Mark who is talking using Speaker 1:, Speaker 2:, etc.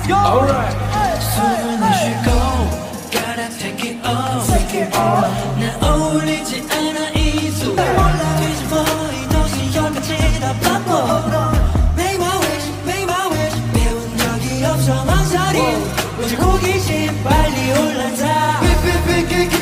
Speaker 1: Alright.
Speaker 2: 숨을 내쉬고 gotta take it off. 난 어울리지 않아 이 순간 뒤집어 이 도시 열까지 다 바꿔. Make my wish, make my wish. 배운 적이 없어 망설임. 오직 호기심 빨리 올라타.